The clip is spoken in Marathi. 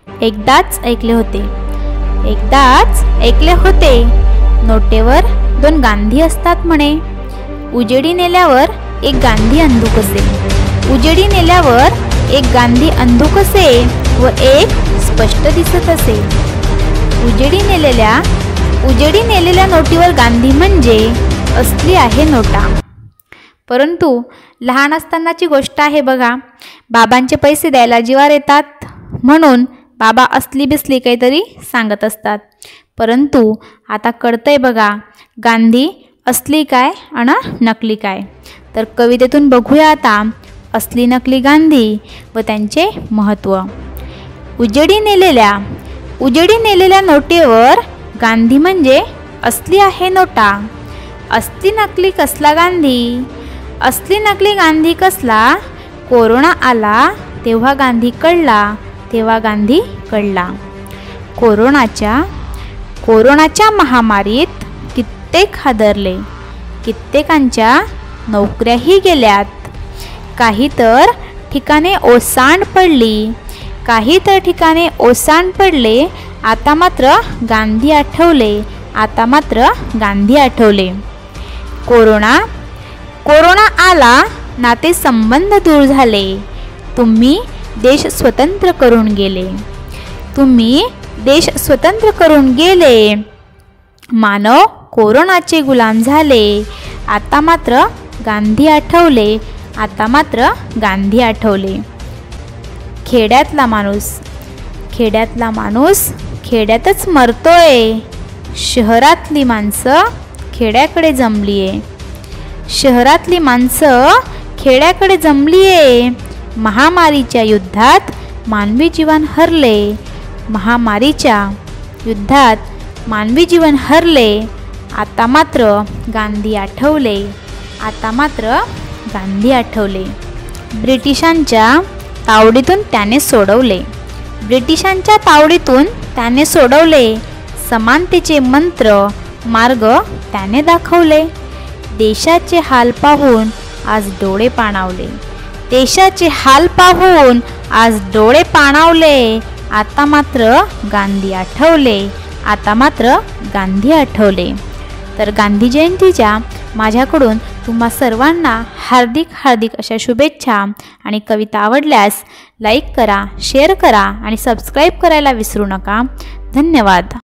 एकदाच ऐकले होते, एकदाच ऐकले होते, नोटेवर 2 गांधी असतात म्हणे. उजेडी नेल्यावर एक गांधी अंधुक असे, उजेडी नेल्यावर एक गांधी अंधुक असे व एक स्पष्ट दिसत असे. उजेडी नेलेल्या नोटीवर गांधी म्हणजे असली आहे नोटा. परंतु लहान असतानाची गोष्ट आहे बघा. बाबांचे पैसे द्यायला जीवावर येतात म्हणून बाबा असली बिसली काहीतरी सांगत असतात. परंतु आता कळतंय बघा गांधी असली काय आणि नकली काय. तर कवितेतून बघूया आता असली नकली गांधी व त्यांचे महत्त्व. उजेडी नेलेल्या नोटेवर गांधी म्हणजे असली आहे नोटा. असली नकली कसला गांधी, असली नकली गांधी कसला. कोरोना आला तेव्हा गांधी कळला, तेव्हा गांधी कळला. कोरोनाच्या महामारीत कित्येक हादरले, कित्येकांच्या नोकऱ्याही गेल्यात. काही तर ठिकाणे ओसांड पडली, काही तर ठिकाणे ओसांड पडले. आता मात्र गांधी आठवले, आता मात्र गांधी आठवले. कोरोना आला नाते संबंध दूर झाले. तुम्ही देश स्वतंत्र करून गेले, तुम्ही देश स्वतंत्र करून गेले. मानव कोरोनाचे गुलाम झाले. आता मात्र गांधी आठवले, आता मात्र गांधी आठवले. खेड्यातला माणूस खेड्यातच मरतोय. शहरातली माणसं खेड्याकडे जमलीये, शहरातली माणसं खेड्याकडे जमलीये. महामारीच्या युद्धात मानवी जीवन हरले, महामारीच्या युद्धात मानवी जीवन हरले. आता मात्र गांधी आठवले, आता मात्र गांधी आठवले. ब्रिटिशांच्या तावडीतून त्याने सोडवले, ब्रिटिशांच्या तावडीतून त्याने सोडवले. समानतेचे मंत्र मार्ग त्याने दाखवले. देशाचे हाल पाहून आज डोळे पाणावले, देशाचे हाल पाहून आज डोळे पाणावले. आता मात्र गांधी आठवले, आता मात्र गांधी आठवले. तर गांधी जयंतीच्या माझ्याकडून तुम्हा सर्वांना हार्दिक हार्दिक अशा शुभेच्छा. आणि कविता आवडल्यास लाईक करा, शेअर करा आणि सबस्क्राईब करायला विसरू नका. धन्यवाद.